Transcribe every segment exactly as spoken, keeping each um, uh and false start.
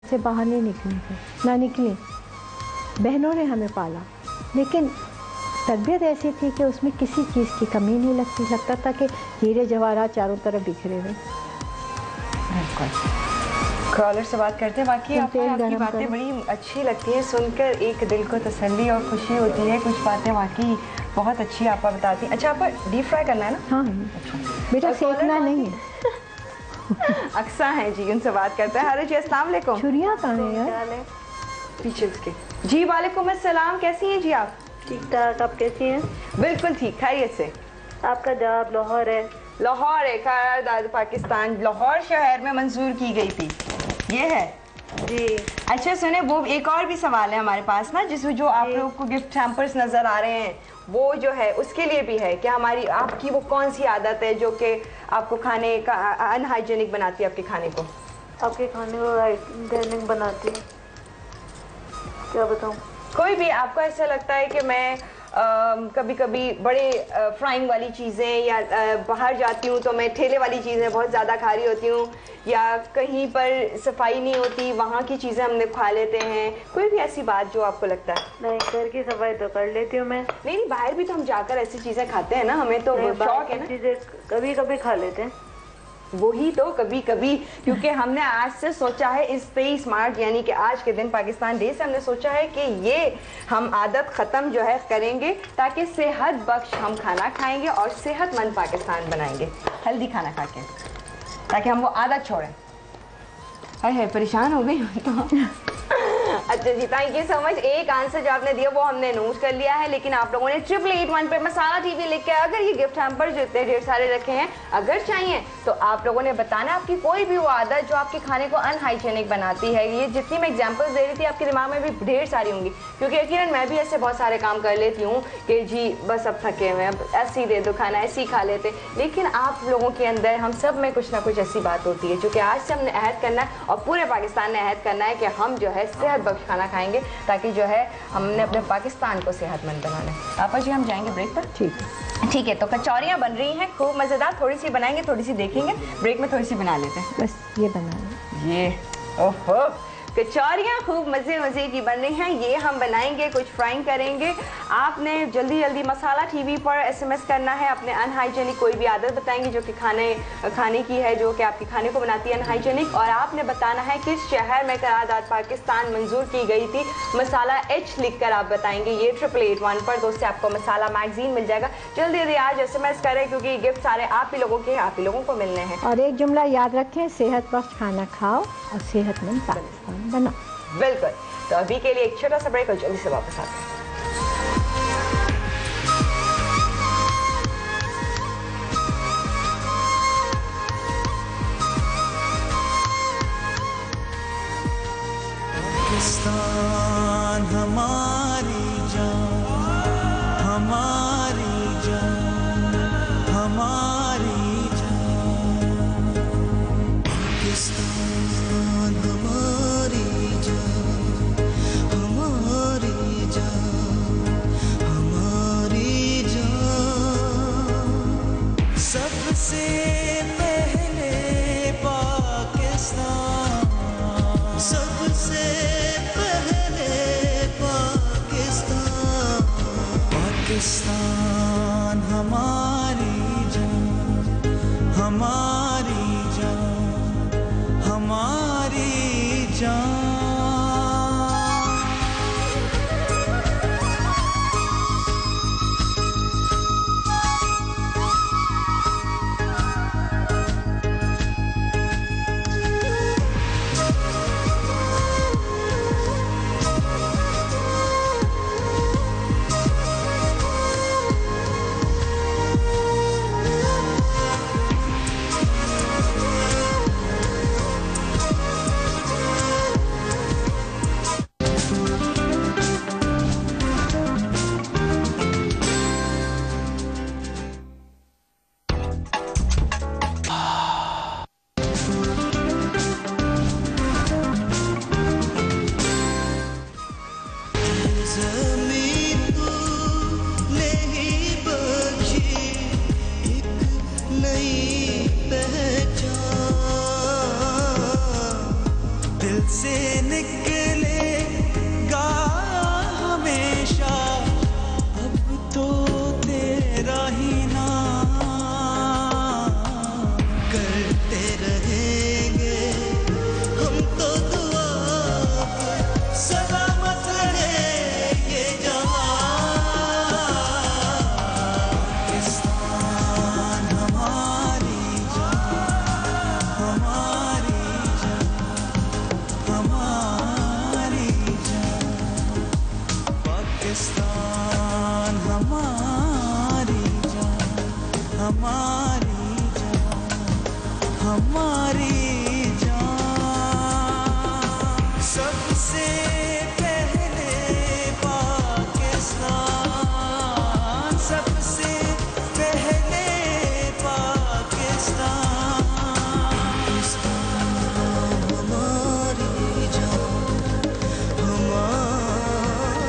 से बाहर नहीं निकली थे, ना निकली। बहनों ने हमें पाला, लेकिन तरबियत ऐसी थी कि उसमें किसी चीज़ की कमी नहीं लगती। लगता था कि हीरे जवाहरात चारों तरफ बिखरे हुए। कॉलर से बात करते हैं। बाकी आपकी आपकी बातें बड़ी अच्छी लगती है सुनकर, एक दिल को तसल्ली और खुशी होती है। कुछ बातें वाकई बहुत अच्छी आप बताती हैं। अच्छा, आपको डीप फ्राई करना है ना? हाँ अच्छा। बेटा सेकना नहीं है। अक्सा हैं जी, उनसे बात करते हैं। हेलो जी, अस्सलाम वालेकुम। छुरिया कहाँ है यार? पीछे उसके। जी वालेकुम अस्सलाम, कैसी हैं जी आप? ठीक ठाक, आप कैसी हैं? बिल्कुल ठीक, खैरियत से। आपका जवाब लाहौर है। लाहौर है, करारदाद पाकिस्तान लाहौर शहर में मंजूर की गई थी, ये है जी। अच्छा सुने, वो एक और भी सवाल है हमारे पास ना, जिसमें जो आप लोगों को गिफ्ट हैम्पर्स नजर आ रहे हैं, वो जो है उसके लिए भी है कि हमारी आपकी वो कौन सी आदत है जो कि आपको खाने का अनहाइजेनिक बनाती है, आपके खाने को आपके खाने को हाइजेनिक बनाती है? क्या बताऊं? कोई भी आपको ऐसा लगता है कि मैं Uh, कभी कभी बड़े फ्राइंग वाली चीज़ें या uh, बाहर जाती हूँ तो मैं ठेले वाली चीज़ें बहुत ज़्यादा खा रही होती हूँ, या कहीं पर सफाई नहीं होती वहाँ की चीज़ें हमने खा लेते हैं, कोई भी ऐसी बात जो आपको लगता है? नहीं, घर की सफाई तो कर लेती हूँ मैं। नहीं नहीं, बाहर भी तो हम जाकर ऐसी चीज़ें खाते हैं ना, हमें तो शौक है ना। चीज़ें कभी कभी खा लेते हैं, वही तो कभी कभी, क्योंकि हमने आज से सोचा है इस तेईस मार्च यानी कि आज के दिन पाकिस्तान डे से हमने सोचा है कि ये हम आदत ख़त्म जो है करेंगे, ताकि सेहत बख्श हम खाना खाएंगे और सेहतमंद पाकिस्तान बनाएंगे हेल्दी खाना खा के, ताकि हम वो आदत छोड़ें। हाय हाय परेशान हो गई तो अच्छा जी, थैंक यू सो मच। एक आंसर जो आपने दिया वो हमने नोट कर लिया है, लेकिन आप लोगों ने ट्रिपल एट वन पे मसाला टीवी लिख के अगर ये गिफ्ट हैम्पर जो इतने ढेर सारे रखे हैं अगर चाहिए तो आप लोगों ने बताना आपकी कोई भी वो आदत जो आपके खाने को अनहाइजेनिक बनाती है। ये जितनी मैं एग्जांपल्स दे रही थी आपके दिमाग में भी ढेर सारी होंगी, क्योंकि यकीनन मैं भी ऐसे बहुत सारे काम कर लेती हूँ कि जी बस अब थके हुए, अब ऐसे ही दे दो खाना, ऐसे ही खा लेते। लेकिन आप लोगों के अंदर हम सब में कुछ ना कुछ ऐसी बात होती है जो कि आज से हमने अहद करना है और पूरे पाकिस्तान ने अहद करना है कि हम जो है सेहत बख्श खाना खाएंगे, ताकि जो है हमने अपने पाकिस्तान को सेहतमंद बनाना है। आपा जी हम जाएंगे ब्रेक पर? ठीक है ठीक है। तो कचौरियाँ बन रही हैं खूब मज़ेदार, थोड़ी सी बनाएंगे, थोड़ी सी देखेंगे, ब्रेक में थोड़ी सी बना लेते हैं। बस ये बना ये ओहो कचौरियाँ खूब मज़े मज़े की बन रही हैं, ये हम बनाएंगे, कुछ फ्राइंग करेंगे। आपने जल्दी जल्दी मसाला टीवी पर एसएमएस करना है, अपने अनहाइजेनिक कोई भी आदत बताएंगे जो कि खाने खाने की है, जो कि आपके खाने को बनाती है अनहाइजेनिक, और आपने बताना है किस शहर में करारदाद पाकिस्तान मंजूर की गई थी। मसाला एच लिख कर आप बताएंगे ये ट्रिपल एट वन पर, दोस्तों आपको मसाला मैगजीन मिल जाएगा। जल्दी जल्दी आज एसएमएस करें, क्योंकि ये गिफ्ट सारे आप ही लोगों के आप ही लोगों को मिलने हैं। और एक जुमला याद रखें, सेहत बख्श खाना खाओ और सेहतमंद पाकिस्तान बना। बिल्कुल। तो अभी के लिए एक छोटा सा ब्रेक और जल्दी से वापस आते हैं। पाकिस्तान हमारी जान, हमारी जान, हमारी जान, पाकिस्तान हमारी जान, हमारी जान, हमारी जान, सबसे पहले पाकिस्तान, सबसे पाकिस्तान हमारी जान, हमारी जान, हमारी जान। निकलेगा हमेशा, अब तो तेरा ही नाम करते रहेंगे हम तो दुआ, सलामत रहे ये जहां। पाकिस्तान हमारी जान, हमारी जान, हमारी जान। पाकिस्तान हमारी जान, हमारी जान, हमारी जान। सबसे पहले पाकिस्तान, सबसे पहले पाकिस्तान। पाकिस्तान हमारी जान, हमारी।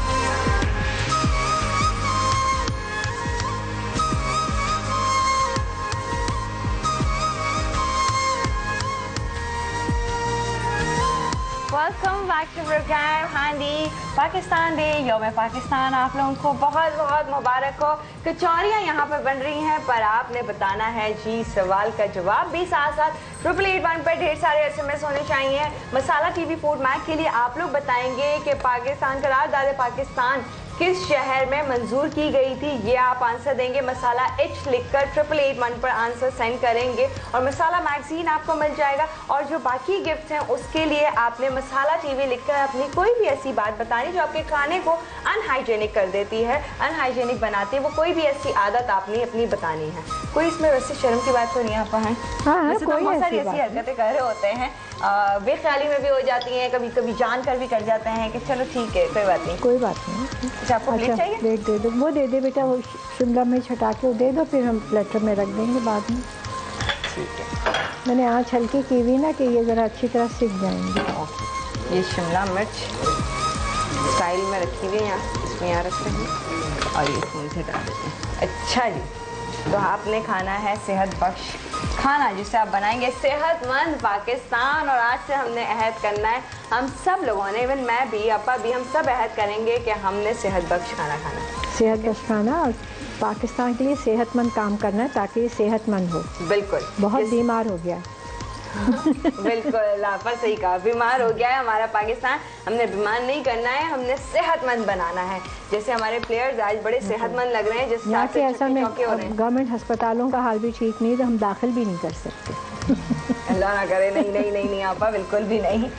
वेलकम बैक टू प्रोग्राम हांडी पाकिस्तान डे। यौम पाकिस्तान आप लोगों को बहुत बहुत मुबारक हो। कचौरियाँ यहाँ पर बन रही हैं, पर आपने बताना है जी सवाल का जवाब भी साथ साथ ट्रिपल एट वन पर ढेर सारे एसएमएस होने चाहिए। मसाला टीवी फूड मैक के लिए आप लोग बताएंगे कि पाकिस्तान करारदाद पाकिस्तान किस शहर में मंजूर की गई थी, ये आप आंसर देंगे। मसाला एच लिखकर ट्रिपल एट वन पर आंसर सेंड करेंगे और मसाला मैगजीन आपको मिल जाएगा। और जो बाकी गिफ्ट हैं उसके लिए आपने मसाला टीवी लिखकर अपनी कोई भी ऐसी बात बतानी जो आपके खाने को अनहाइजेनिक कर देती है, अनहाइजेनिक बनाती है, वो कोई भी ऐसी आदत आपने अपनी बतानी है। कोई इसमें वैसे शर्म की बात तो नहीं आप हैं? हाँ, वैसे तो कोई बहुत सारी ऐसी ऐसी बात हरकतें कर रहे होते हैं, बेख्याली में भी हो जाती हैं, कभी कभी जानकर भी कर जाते हैं कि चलो ठीक है कोई बात नहीं। कोई बात नहीं। अच्छा आपको प्लेट चाहिए? प्लेट दे दो, वो दे दे बेटा, वो शिमला मिर्च हटा के वो दे दो, फिर हम प्लेटर में रख देंगे बाद में। ठीक है। मैंने आँच हल्की की हुई ना कि ये ज़रा अच्छी तरह सीख जाएंगे। ये शिमला मिर्च स्टाइल में रखी हुई है यहाँ, इसमें यहाँ रख रहे हैं और ये स्पून से डाल देते हैं। अच्छा जी, तो आपने खाना है सेहत बख्श खाना जिसे आप बनाएंगे सेहतमंद पाकिस्तान। और आज से हमने अहद करना है, हम सब लोगों ने, इवन मैं भी, अपा भी, हम सब अहद करेंगे कि हमने सेहत बख्श खाना खाना है। सेहत बख्श खाना और पाकिस्तान के लिए सेहतमंद काम करना है ताकि ये सेहतमंद हो। बिल्कुल, बहुत जिस- बीमार हो गया। बिल्कुल आपा सही कहा, बीमार हो गया है हमारा पाकिस्तान। हमने बीमार नहीं करना है, हमने सेहतमंद बनाना है। जैसे हमारे प्लेयर्स आज बड़े सेहतमंद लग रहे हैं, जिस यहाँ हिसाब के से असल में चौके हो रहे हैं। गवर्नमेंट अस्पतालों का हाल भी ठीक नहीं, तो हम दाखिल भी नहीं कर सकते। अल्लाह ना करे, नहीं नहीं नहीं नहीं आपा, बिल्कुल भी नहीं।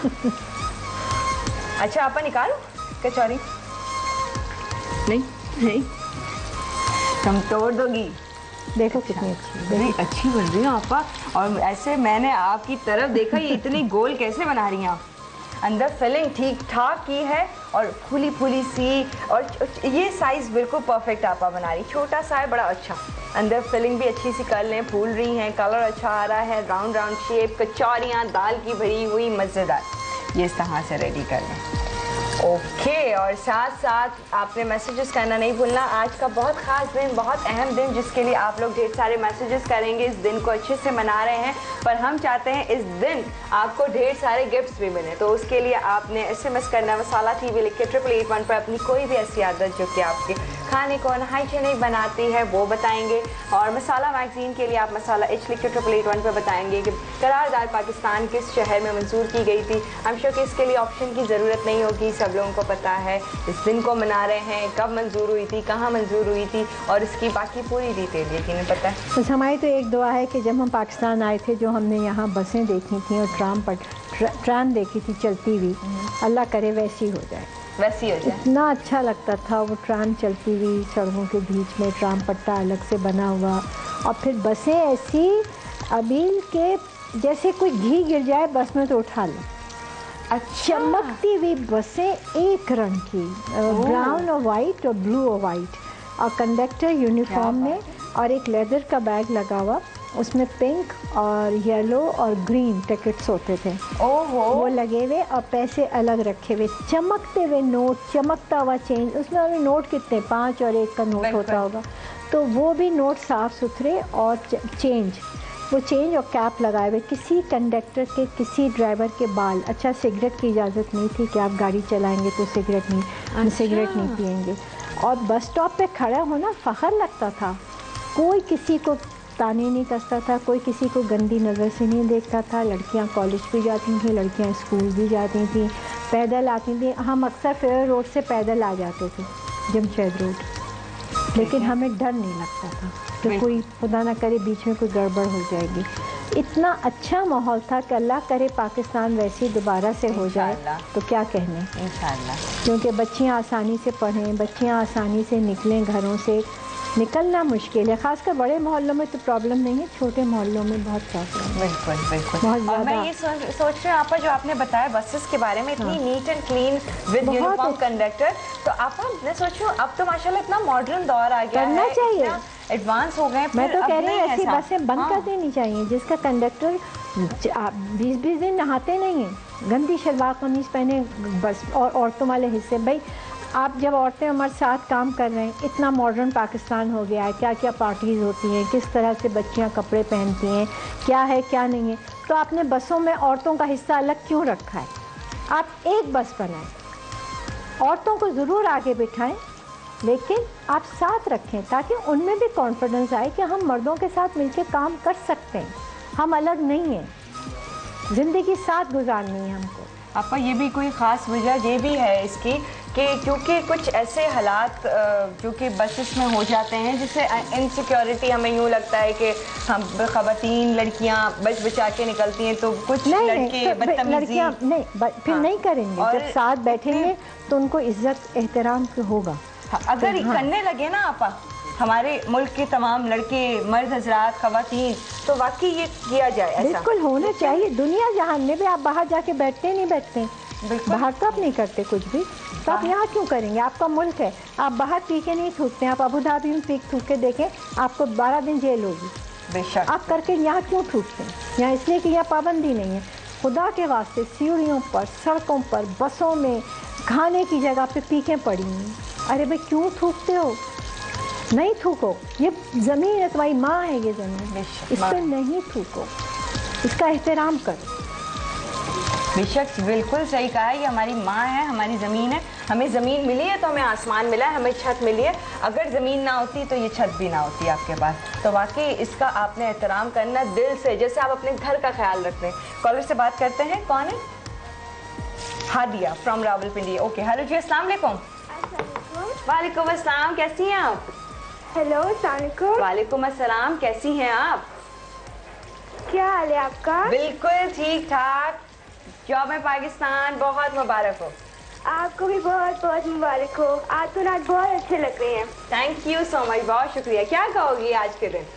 अच्छा आपा निकालो कचौरी। नहीं नहीं तुम तोड़ दोगी। देखो कितनी अच्छी है। बड़ी अच्छी बन रही है आपा। और ऐसे मैंने आपकी तरफ देखा, ये इतनी गोल कैसे बना रही हैं आप? अंदर फिलिंग ठीक ठाक की है और फूली फूली सी, और ये साइज़ बिल्कुल परफेक्ट आपा बना रही। छोटा सा है, बड़ा अच्छा। अंदर फिलिंग भी अच्छी सी कर लें, फूल रही हैं, कलर अच्छा आ रहा है, राउंड राउंड शेप, कचौरियाँ दाल की भरी हुई मज़ेदार, ये इस तरह से रेडी कर लें। ओके, और साथ साथ आपने मैसेजेस करना नहीं भूलना। आज का बहुत ख़ास दिन, बहुत अहम दिन, जिसके लिए आप लोग ढेर सारे मैसेजेस करेंगे। इस दिन को अच्छे से मना रहे हैं, पर हम चाहते हैं इस दिन आपको ढेर सारे गिफ्ट्स भी मिले। तो उसके लिए आपने एसएमएस करना है मसाला टीवी लिख के ट्रिपल एट वन पर अपनी कोई भी ऐसी आदत जो कि आपके खाने को अनहाइजीनिक बनाती है वो बताएंगे। और मसाला मैगजीन के लिए आप मसाला एच लिख के ट्रिपल एट वन पर बताएंगे कि करारदाद पाकिस्तान किस शहर में मंजूर की गई थी। आई एम श्योर कि इसके लिए ऑप्शन की ज़रूरत नहीं होगी, सब लोगों को पता है इस दिन को मना रहे हैं, कब मंजूर हुई थी, कहाँ मंजूर हुई थी, और इसकी बाकी पूरी डिटेल यकीनन पता है। बस हमारी तो एक दुआ है कि जब हम पाकिस्तान आए थे, जो हमने यहाँ बसें देखी थी और ट्राम पर ट्राम देखी थी चलती हुई, अल्लाह करे वैसी हो जाए, वैसी हो जाए। इतना अच्छा लगता था वो ट्राम चलती हुई सड़कों के बीच में, ट्राम पट्टा अलग से बना हुआ, और फिर बसें ऐसी अबील के जैसे कोई घी गिर जाए बस में तो उठा लो। अच्छा, चमकती हुई बसें एक रंग की, ब्राउन और वाइट और ब्लू और वाइट, और कंडक्टर यूनिफॉर्म में, और एक लेदर का बैग लगा हुआ, उसमें पिंक और येलो और ग्रीन टिकट्स होते थे, ओहो, वो लगे हुए, और पैसे अलग रखे हुए, चमकते हुए नोट, चमकता हुआ चेंज। उसमें अभी नोट कितने, पाँच और एक का नोट होता होगा, तो वो भी नोट साफ़ सुथरे और चेंज। वो चेंज और कैप लगाए हुए, किसी कंडक्टर के किसी ड्राइवर के बाल, अच्छा सिगरेट की इजाज़त नहीं थी कि आप गाड़ी चलाएंगे तो सिगरेट नहीं, हम सिगरेट नहीं पिएंगे। और बस स्टॉप पे खड़ा होना फ़ख्र लगता था, कोई किसी को ताने नहीं कसता था, कोई किसी को गंदी नज़र से नहीं देखता था। लड़कियां कॉलेज भी जाती थी, लड़कियां स्कूल भी जाती थी, पैदल आती थी। हम अक्सर फेयर रोड से पैदल आ जाते थे, जमशेद रोड, लेकिन हमें डर नहीं लगता था कि कोई खुदा ना करे बीच में कोई गड़बड़ हो जाएगी। इतना अच्छा माहौल था कि अल्लाह करे पाकिस्तान वैसे ही दोबारा से हो जाए तो क्या कहने, इंशाअल्लाह। क्योंकि बच्चियां आसानी से पढ़ें, बच्चियां आसानी से निकलें घरों से। निकलना मुश्किल है, खासकर बड़े मोहल्लों में तो प्रॉब्लम नहीं है, छोटे मोहल्लों में बहुत प्रॉब्लम है। बिल्कुल बिल्कुल। बहुत और मैं ज़्यादा। ये सोच सोच रही हूँ आपा, जो आपने बताया बसेस के बारे में, इतनी हाँ। नीट एंड क्लीन विद बहुत यूनिफॉर्म अच्छी। कंडक्टर, तो आपा मैं सोच रही हूँ अब तो माशाल्लाह इतना मॉडर्न दौर आ गया करना है, चाहिए। एडवांस हो गए। मैं फिर तो अब कह रही हूँ नहीं ऐसी ऐसा। बसें बंद हाँ। कर देनी चाहिए जिसका कंडक्टर बीस बीस दिन नहाते नहीं हैं, गंदी शलवार कमीज पहने बस, और औरतों वाले हिस्से। भाई आप जब औरतें हमारे साथ काम कर रहे हैं, इतना मॉडर्न पाकिस्तान हो गया है, क्या क्या पार्टीज़ होती हैं, किस तरह से बच्चियां कपड़े पहनती हैं, क्या है क्या नहीं है, तो आपने बसों में औरतों का हिस्सा अलग क्यों रखा है? आप एक बस बनाएं, औरतों को ज़रूर आगे बिठाएं, लेकिन आप साथ रखें ताकि उनमें भी कॉन्फिडेंस आए कि हम मर्दों के साथ मिलकर काम कर सकते हैं, हम अलग नहीं हैं, ज़िंदगी साथ गुजारनी है हमको। आपा ये भी कोई ख़ास वजह ये भी है इसकी कि क्योंकि कुछ ऐसे हालात जो कि बसेस में हो जाते हैं जिससे इनसिक्योरिटी, हमें यूँ लगता है कि हम ख़वातीन लड़कियां बच बचा के निकलती हैं तो कुछ नहीं लड़के नहीं, तो बदतमीजी। लड़कियां नहीं, ब- फिर हाँ। नहीं करेंगे। और जब साथ बैठेंगे तो उनको इज्जत एहतराम से होगा। हाँ, अगर हाँ। करने लगे ना आपा हमारे मुल्क के तमाम लड़के, मर्द हजरात, खवातीन, तो वाकई ये किया जाए ऐसा। बिल्कुल होना चाहिए। दुनिया जहान में भी आप बाहर जाके बैठते नहीं बैठते, बिल्कुल। बाहर तो आप नहीं करते कुछ भी, तो आप यहाँ क्यों करेंगे? आपका मुल्क है, आप बाहर पी के नहीं थूकते। आप अबू धाबी में पी थूक के देखें, आपको बारह दिन जेल होगी। बेशक। आप करके यहाँ क्यों थूकते हैं? यहाँ इसलिए कि यहाँ पाबंदी नहीं है। खुदा के वास्ते सीढ़ियों पर, सड़कों पर, बसों में, खाने की जगह पे पीकें पड़ी हैं। अरे भाई क्यों थूकते हो? नहीं थूको, ये ज़मीन है, तुम्हारी माँ है ये ज़मीन, बेशक, इस माँ पर है। नहीं थूको, इसका एहतराम करो। बेशक बिल्कुल सही कहा है, ये हमारी माँ है, हमारी ज़मीन है। हमें ज़मीन मिली है तो हमें आसमान मिला है, हमें छत मिली है। अगर ज़मीन ना होती तो ये छत भी ना होती आपके पास। तो वाकई इसका आपने एहतराम करना दिल से, जैसे आप अपने घर का ख्याल रखते हैं। कॉलर से बात करते हैं, कौन है? Hadiya from Rawalpindi. Okay, hello जी, अस्सलाम वालेकुम। वालेकुम अस्सलाम, कैसी हैं आप? हेलो, सलामकुम। वालेकुम अस्सलाम, कैसी हैं आप? क्या हाल है आपका? बिल्कुल ठीक ठाक। जॉब में पाकिस्तान बहुत मुबारक हो। आपको भी बहुत बहुत मुबारक हो। आज तो आज बहुत अच्छे लग रहे हैं। थैंक यू सो मच, बहुत शुक्रिया। क्या कहोगी आज के दिन?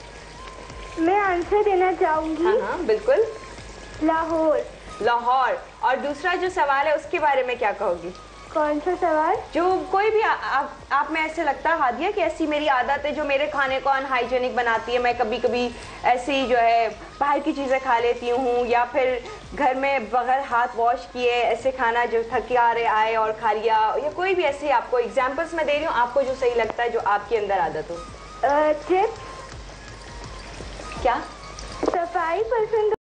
मैं आंसर देना चाहूंगी। हाँ हाँ बिल्कुल। लाहौर। लाहौर। और दूसरा जो सवाल है उसके बारे में क्या कहोगी? कौन सा सवाल? जो कोई भी आ, आप, आप में ऐसे लगता है हादिया कि ऐसी मेरी आदत है जो मेरे खाने को अनहाइजेनिक बनाती है, मैं कभी कभी ऐसी जो है बाहर की चीज़ें खा लेती हूँ, या फिर घर में बगैर हाथ वॉश किए ऐसे खाना जो थकियारे आए और खा लिया, या कोई भी ऐसी आपको एग्जांपल्स मैं दे रही हूँ, आपको जो सही लगता है, जो आपके अंदर आदत हो। चिप्स। क्या? सफाई पसंद